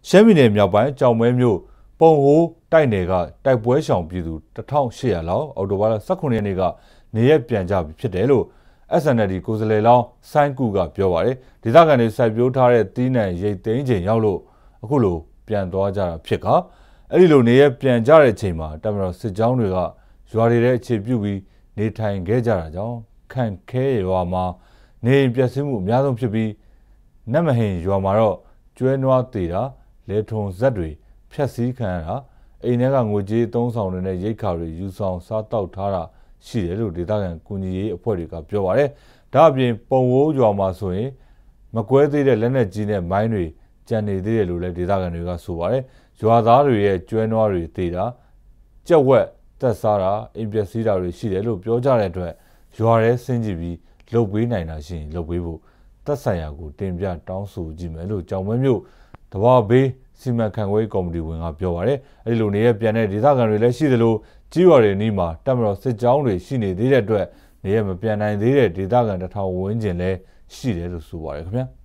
ရှမ်းပြည်နယ်မြောက်ပိုင်းကြောင်မဲမြို့ပုံဟိုးတိုက်နယ်ကတိုက်ပွဲရှောင်ပြည်သူ1800လောက်အော်တိုဘာလ18ရက်နေ့ကနေရက်ပြန်ကြပြီဖြစ်တယ်လို့ SNLD ကိုယ်စားလှယ်လောင်းဆိုင်းကူကပြောပါတယ်ဒေသခံတွေစိုက်ပျိုးထားတဲ့တီးနှံရိတ်သိမ်းချိန်ရောက်လို့အခုလိုပြန်သွားကြတာဖြစ်ကာအဲ့ဒီလိုနေရက်ပြန်ကြတဲ့အချိန်မှာတမတော်စစ်ကြောင်းတွေကရွာတွေထဲအခြေပြုပြီးနေထိုင်ခဲ့ကြတာကြောင့်ခန့်ခဲရွာမှာနေပျက်စီးမှုအများဆုံးဖြစ်ပြီးနတ်မဟင်ရွာမှာတော့ကျွဲနွားသေးတာလေထုံဇက်တွေဖြက်စီးခံရတာအိမ်ထဲကငွေကြေးသုံးဆောင်တွေနဲ့ရိတ်ခါတွေယူဆောင်စားတောက်ထားတာရှိတယ်လို့ဒေသခံကူညီရေးအဖွဲ့တွေကပြောပါတယ်ဒါအပြင်ပုံဝိုးရွာမှာဆိုရင်မကွဲသေးတဲ့လက်နက်ကြီးနဲ့မိုင်းတွေကျန်နေသေးတယ်လို့လည်းဒေသခံတွေကဆိုပါတယ်ရွာသားတွေရဲ့ကျွဲနွားတွေသေးတာကြက်ဝက်တက်စားတာအိမ်ပျက်စီးတာတွေရှိတယ်လို့ပြောကြတဲ့အတွက်ရွာထဲဆင်းကြည့်ပြီးလှုပ်ပေးနိုင်တာရှိရင်လှုပ်ပေးဖို့သက်ဆိုင်ရာကိုတင်ပြတောင်းဆိုကြည့်မယ်လို့ကြောင်မဲမြို့တဘာဘေးစီမံခန့်ခွဲကော်မတီဝင်ကပြောပါတယ်အဲဒီလိုနေရပြန်တဲ့ဒေသခံတွေလည်းရှိသလိုကြီးရွာတွေနီးမှာတပ်မတော်စစ်ကြောင်းတွေရှိနေသေးတဲ့အတွက်နေရမပြန်နိုင်သေးတဲ့ဒေသခံ1000ဝန်းကျင်လည်းရှိတယ်လို့ဆိုပါတယ်ခင်ဗျာ